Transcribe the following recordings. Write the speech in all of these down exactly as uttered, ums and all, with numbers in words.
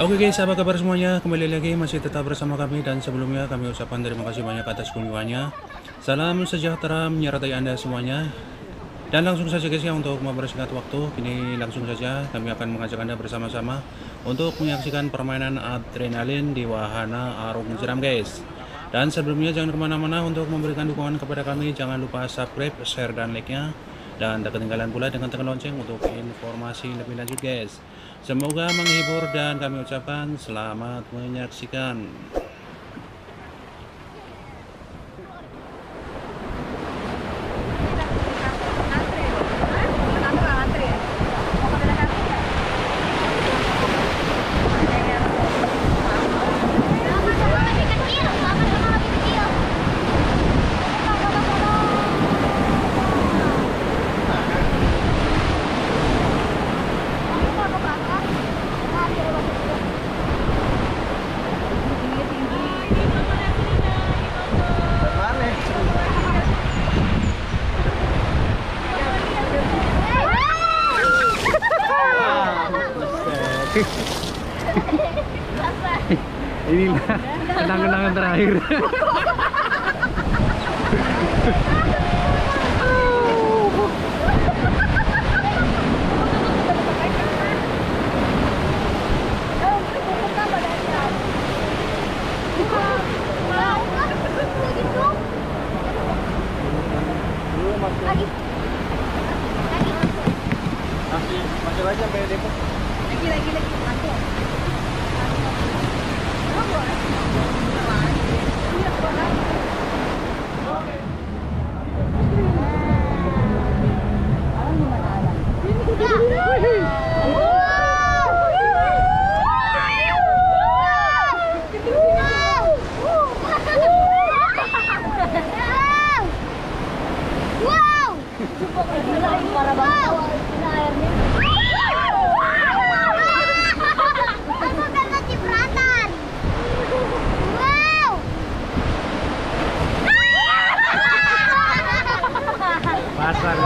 Oke guys, apa kabar semuanya? Kembali lagi masih tetap bersama kami, dan sebelumnya kami ucapkan terima kasih banyak atas kunjungannya. Salam sejahtera menyertai Anda semuanya. Dan langsung saja guys ya, untuk mempersingkat waktu, kini langsung saja kami akan mengajak Anda bersama-sama untuk menyaksikan permainan adrenalin di wahana Arung Jeram guys. Dan sebelumnya jangan kemana-mana, untuk memberikan dukungan kepada kami jangan lupa subscribe, share, dan like-nya. Dan tak ketinggalan pula dengan tekan lonceng untuk informasi lebih lanjut guys. Semoga menghibur dan kami ucapkan selamat menyaksikan. Inilah kenang-kenangan terakhir. Masih masih aja sampai Depok. Lagi lagi lagi mantap. Parah banget airnya. Pasar.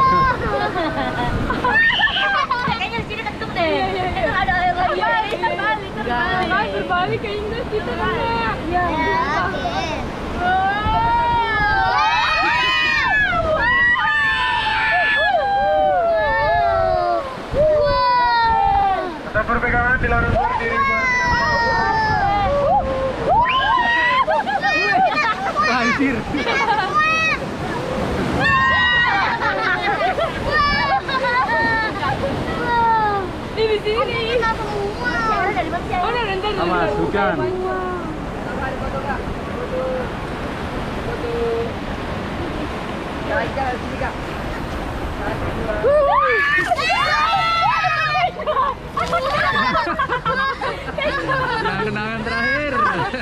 Kayaknya di sini ketuk deh. Itu ada air lagi. Berbalik, berbalik. Berbalik ke Inggris gitu kan. Iya. Tetap berpegangan, dilarang berdiri. Anjir. Di sini kita semua. Dari mana sih? Oh, dari dari. Sama hujan. Ada foto Kak? Foto. Foto. Jalan jalan sini Kak. Kenangan terakhir.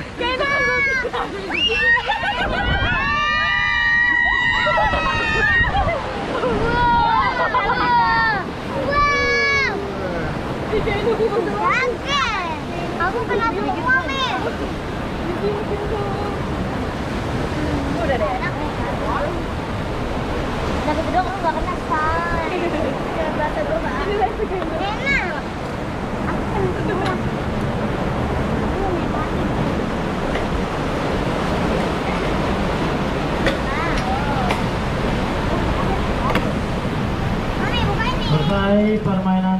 Aku kena semua, Men. Udah deh. Tapi kedua kamu gak kena span. Jangan bahasa dulu, Pak. Enak. Aku kena semua. Selesai permainan